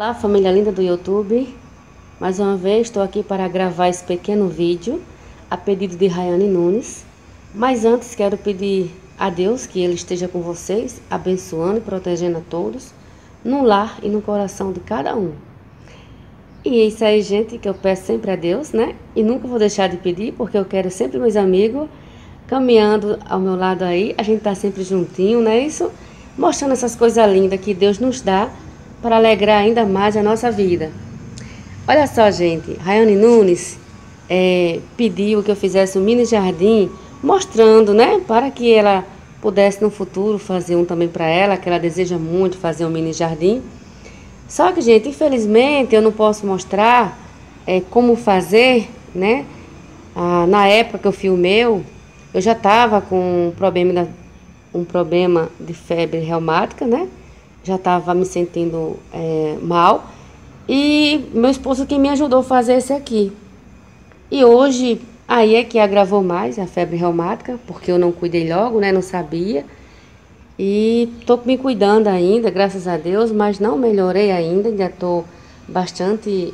Olá, família linda do YouTube. Mais uma vez estou aqui para gravar esse pequeno vídeo a pedido de Rayane Nunes. Mas antes quero pedir a Deus que Ele esteja com vocês, abençoando e protegendo a todos, no lar e no coração de cada um. E é isso aí, gente, que eu peço sempre a Deus, né? E nunca vou deixar de pedir, porque eu quero sempre meus amigos caminhando ao meu lado aí. A gente tá sempre juntinho, né? Isso, mostrando essas coisas lindas que Deus nos dá para alegrar ainda mais a nossa vida. Olha só, gente, Rayane Nunes pediu que eu fizesse um mini jardim, mostrando, né, para que ela pudesse no futuro fazer um também para ela, que ela deseja muito fazer um mini jardim. Só que, gente, infelizmente eu não posso mostrar como fazer, né? Na época que eu filmei, eu já estava com um problema de febre reumática, né? Já estava me sentindo mal. E meu esposo que me ajudou a fazer esse aqui. E hoje, aí é que agravou mais a febre reumática, porque eu não cuidei logo, né? Não sabia. E tô me cuidando ainda, graças a Deus, mas não melhorei ainda tô bastante...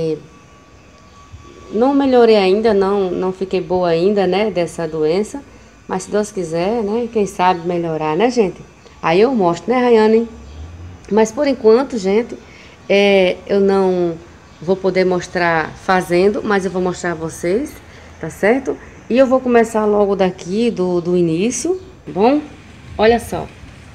não melhorei ainda, não fiquei boa ainda, né? Dessa doença. Mas se Deus quiser, né? Quem sabe melhorar, né, gente? Aí eu mostro, né, Rayane? Mas por enquanto, gente, eu não vou poder mostrar fazendo, mas eu vou mostrar a vocês, tá certo? E eu vou começar logo daqui do início, tá bom? Olha só.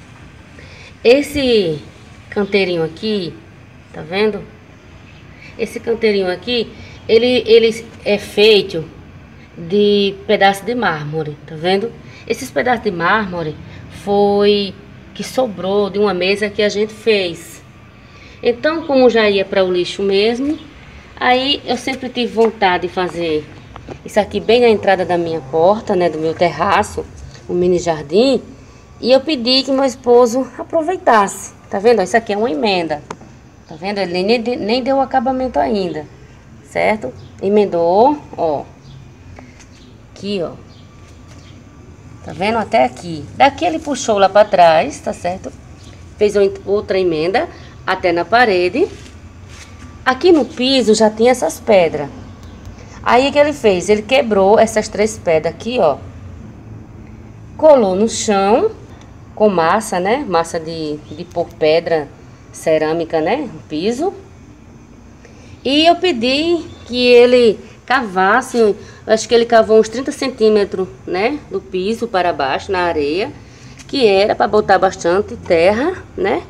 Esse canteirinho aqui, tá vendo? Esse canteirinho aqui, ele é feito de pedaço de mármore, tá vendo? Esses pedaços de mármore foi que sobrou de uma mesa que a gente fez. Então, como já ia para o lixo mesmo, aí eu sempre tive vontade de fazer isso aqui bem na entrada da minha porta, né, do meu terraço, um mini jardim, e eu pedi que meu esposo aproveitasse. Tá vendo? Isso aqui é uma emenda. Tá vendo? Ele nem deu o acabamento ainda, certo? Emendou, ó. Aqui, ó. Tá vendo? Até aqui. Daqui ele puxou lá pra trás, tá certo? Fez outra emenda até na parede. Aqui no piso já tinha essas pedras. Aí o que ele fez? Ele quebrou essas 3 pedras aqui, ó. Colou no chão com massa, né? Massa de pôr pedra cerâmica, né? No piso. E eu pedi que ele cavasse, acho que ele cavou uns 30 centímetros, né, do piso para baixo, na areia, que era para botar bastante terra, né,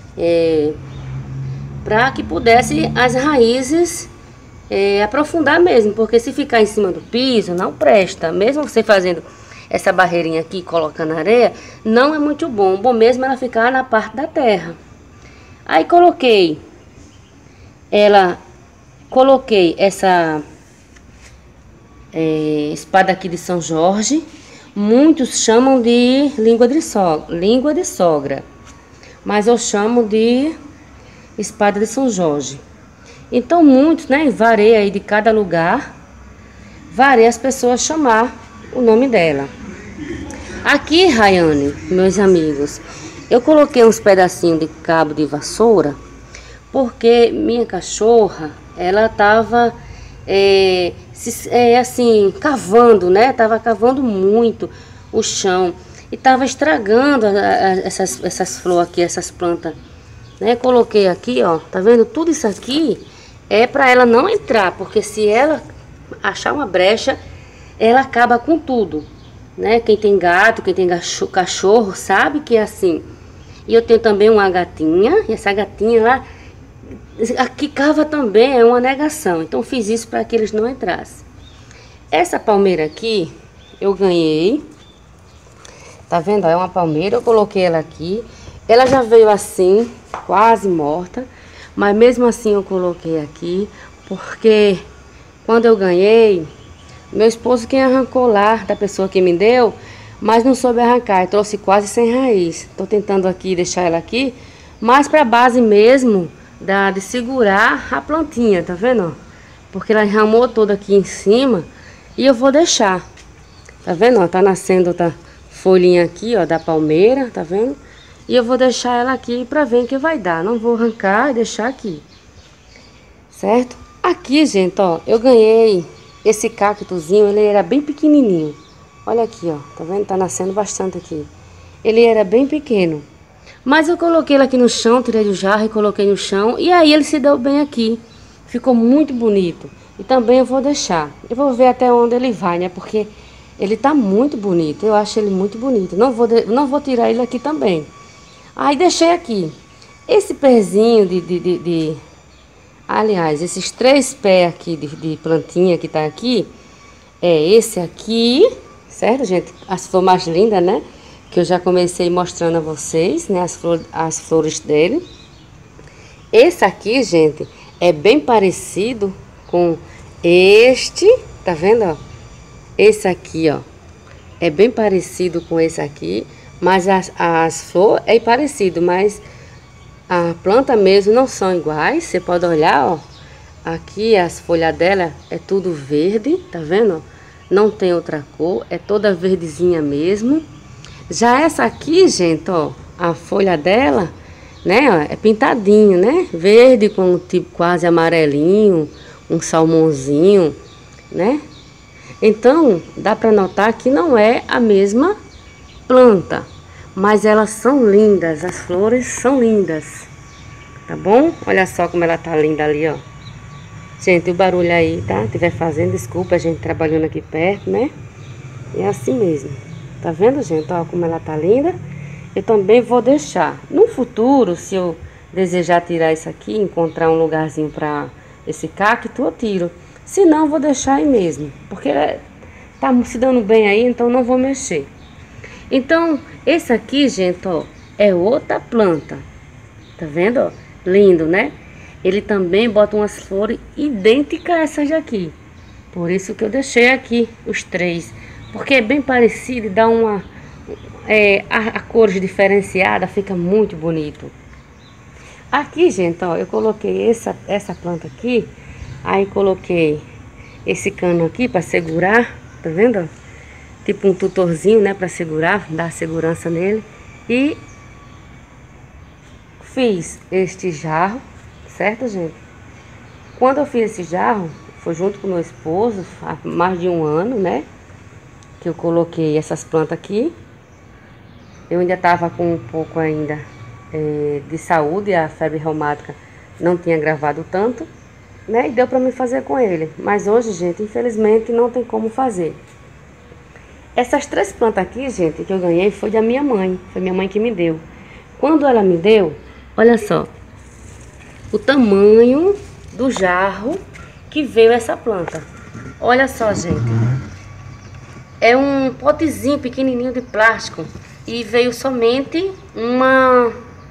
para que pudesse as raízes aprofundar mesmo, porque se ficar em cima do piso, não presta. Mesmo você fazendo essa barreirinha aqui, colocando areia, não é muito bom. Bom mesmo ela ficar na parte da terra. Aí coloquei essa espada aqui de São Jorge. Muitos chamam de língua de sogra, mas eu chamo de espada de São Jorge. Então muitos, né, varei aí de cada lugar, varei as pessoas chamar o nome dela. Aqui, Rayane, meus amigos, eu coloquei uns pedacinhos de cabo de vassoura, porque minha cachorra, ela tava assim, cavando, né? Tava cavando muito o chão e tava estragando essas flores aqui, essas plantas, né? Coloquei aqui, ó, tá vendo? Tudo isso aqui é para ela não entrar, porque se ela achar uma brecha, ela acaba com tudo, né? Quem tem gato, quem tem cachorro, sabe que é assim. E eu tenho também uma gatinha, e essa gatinha lá, aqui cava também, é uma negação. Então fiz isso para que eles não entrassem. Essa palmeira aqui, eu ganhei. Tá vendo? É uma palmeira, eu coloquei ela aqui. Ela já veio assim, quase morta. Mas mesmo assim eu coloquei aqui, porque quando eu ganhei, meu esposo quem arrancou lá, da pessoa que me deu, mas não soube arrancar, trouxe quase sem raiz. Tô tentando aqui deixar ela aqui, mais pra base mesmo, de segurar a plantinha, tá vendo? Porque ela enramou toda aqui em cima e eu vou deixar. Tá vendo? Ó, tá nascendo outra folhinha aqui, ó, da palmeira, tá vendo? E eu vou deixar ela aqui pra ver o que vai dar. Não vou arrancar e deixar aqui. certo? Aqui, gente, ó, eu ganhei esse cactozinho, ele era bem pequenininho. Olha aqui, ó, tá vendo? Tá nascendo bastante aqui. Ele era bem pequeno. Mas eu coloquei ele aqui no chão, tirei do jarro e coloquei no chão. E aí ele se deu bem aqui. Ficou muito bonito. E também eu vou deixar. Eu vou ver até onde ele vai, né? Porque ele tá muito bonito. Eu acho ele muito bonito. Não vou tirar ele aqui também. Aí deixei aqui. Esse pezinho aliás, esses 3 pés aqui de plantinha que tá aqui. É esse aqui, certo, gente? As flores mais lindas, né? Que eu já comecei mostrando a vocês, né? As flores dele. Esse aqui, gente, é bem parecido com este, tá vendo, ó? Esse aqui, ó, é bem parecido com esse aqui, mas as flores é parecido, mas a planta mesmo não são iguais. Você pode olhar, ó, aqui as folhas dela é tudo verde, tá vendo? Não tem outra cor, é toda verdezinha mesmo. Já essa aqui, gente, ó, a folha dela, né, ó, é pintadinho, né? Verde com tipo quase amarelinho, um salmãozinho, né? Então, dá para notar que não é a mesma planta, mas elas são lindas, as flores são lindas, tá bom? Olha só como ela tá linda ali, ó. Gente, o barulho aí, tá? Tiver fazendo, desculpa, a gente trabalhando aqui perto, né? É assim mesmo. Tá vendo, gente? Ó, como ela tá linda. Eu também vou deixar. No futuro, se eu desejar tirar isso aqui, encontrar um lugarzinho para esse cacto, eu tiro. Se não, vou deixar aí mesmo. Porque tá se dando bem aí, então não vou mexer. Então, esse aqui, gente, ó, é outra planta. Tá vendo, ó? Lindo, né? Ele também bota umas flores idênticas a essas daqui. Por isso que eu deixei aqui os 3. Porque é bem parecido e dá uma... a cores diferenciada, fica muito bonito. Aqui, gente, ó, eu coloquei essa planta aqui. Aí coloquei esse cano aqui para segurar, tá vendo? Tipo um tutorzinho, né, para segurar, dar segurança nele. E fiz este jarro, certo, gente? Quando eu fiz esse jarro, foi junto com meu esposo, há mais de 1 ano, né? Que eu coloquei essas plantas aqui. Eu ainda tava com um pouco ainda de saúde, a febre reumática não tinha agravado tanto, né? E deu para me fazer com ele. Mas hoje, gente, infelizmente não tem como fazer. Essas 3 plantas aqui, gente, que eu ganhei foi da minha mãe. Foi minha mãe que me deu. Quando ela me deu, olha só o tamanho do jarro que veio essa planta. Olha só, gente. É um potezinho pequenininho de plástico. E veio somente uma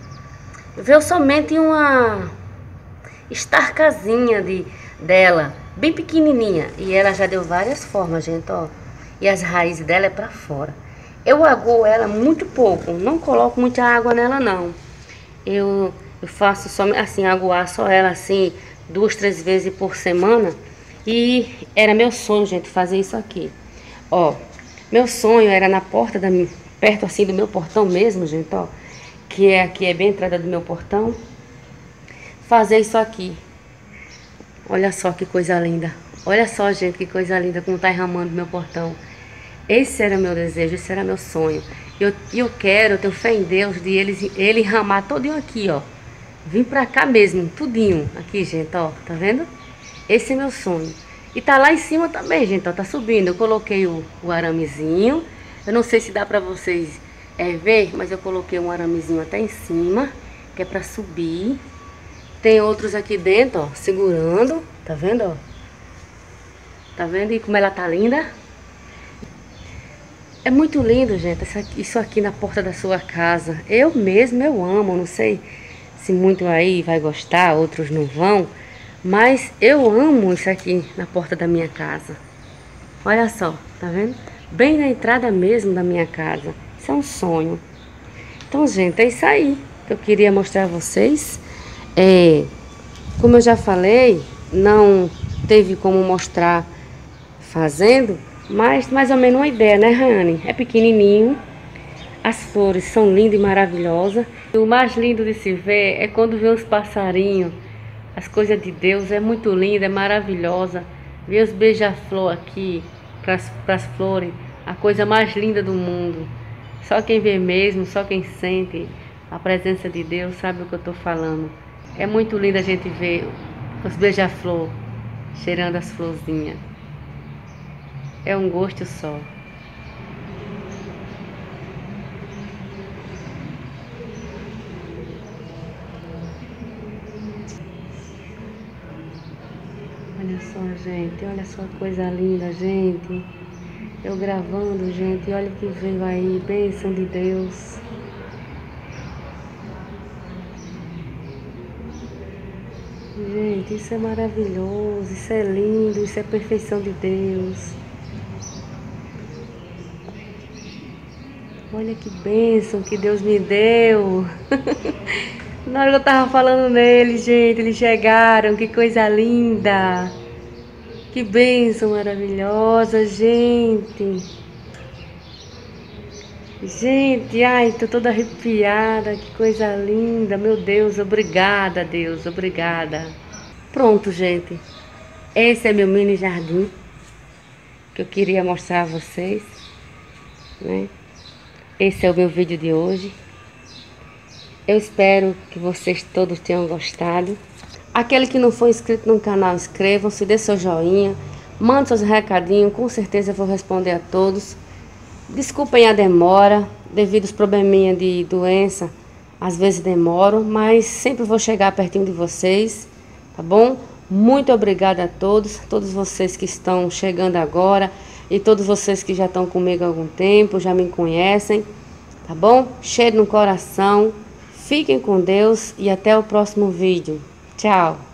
estarcazinha dela, bem pequenininha. E ela já deu várias formas, gente, ó. E as raízes dela é pra fora. Eu aguo ela muito pouco, não coloco muita água nela, não. Eu faço só assim, aguar só ela assim 2, 3 vezes por semana. E era meu sonho, gente, fazer isso aqui. Ó, meu sonho era na porta perto assim do meu portão mesmo, gente, ó. Que aqui é bem a entrada do meu portão. Fazer isso aqui. Olha só que coisa linda. Olha só, gente, que coisa linda como tá enramando meu portão. Esse era meu desejo, esse era meu sonho. Eu tenho fé em Deus de ele enramar todinho aqui, ó. Vim pra cá mesmo, tudinho. Aqui, gente, ó, tá vendo? Esse é meu sonho. E tá lá em cima também, gente, ó, tá subindo. Eu coloquei o aramezinho. Eu não sei se dá pra vocês ver, mas eu coloquei um aramezinho até em cima, que é pra subir. Tem outros aqui dentro, ó, segurando. Tá vendo, ó? Tá vendo e como ela tá linda? É muito lindo, gente, isso aqui na porta da sua casa. Eu mesmo, eu amo, não sei se muito aí vai gostar, outros não vão. Mas eu amo isso aqui na porta da minha casa. Olha só, tá vendo? Bem na entrada mesmo da minha casa. Isso é um sonho. Então, gente, é isso aí que eu queria mostrar a vocês. Como eu já falei, não teve como mostrar fazendo, mas mais ou menos uma ideia, né, Rayane? É pequenininho, as flores são lindas e maravilhosas. E o mais lindo de se ver é quando vê os passarinhos As coisas de Deus é muito linda, é maravilhosa. Ver os beija-flor aqui, para as flores, a coisa mais linda do mundo. Só quem vê mesmo, só quem sente a presença de Deus sabe o que eu estou falando. É muito lindo a gente ver os beija-flor cheirando as florzinhas. É um gosto só. Olha só, gente, olha só que coisa linda, gente. Eu gravando, gente, olha o que veio aí, bênção de Deus. Gente, isso é maravilhoso, isso é lindo, isso é perfeição de Deus. Olha que bênção que Deus me deu. Na hora que eu tava falando nele, gente, eles chegaram, que coisa linda. Que bênção maravilhosa, gente. Gente, ai, tô toda arrepiada, que coisa linda. Meu Deus, obrigada, Deus, obrigada. Pronto, gente. Esse é meu mini jardim que eu queria mostrar a vocês, né? Esse é o meu vídeo de hoje. Eu espero que vocês todos tenham gostado. Aquele que não for inscrito no canal, inscrevam-se, dê seu joinha, mande seus recadinhos, com certeza eu vou responder a todos. Desculpem a demora, devido aos probleminhas de doença, às vezes demoro, mas sempre vou chegar pertinho de vocês, tá bom? Muito obrigada a todos vocês que estão chegando agora e todos vocês que já estão comigo há algum tempo, já me conhecem, tá bom? Cheiro no coração, fiquem com Deus e até o próximo vídeo. Tchau!